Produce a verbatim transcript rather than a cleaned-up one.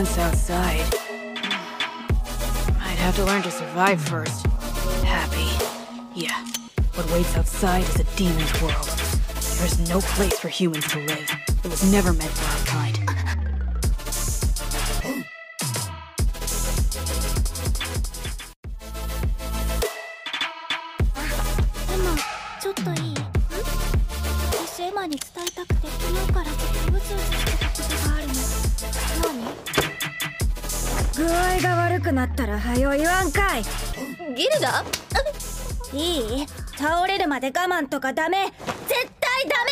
once outside, I'd have to learn to survive first. Happy. Yeah. What waits outside is a demon's world. There's no place for humans to live. It was never meant for our kind. ちょっといい？私エマに伝えたくて昨日からずっとうずうずしてたことがあるの。何？具合が悪くなったらはよ言わんかい。ギルダ？いい？倒れるまで我慢とかダメ。絶対ダメ！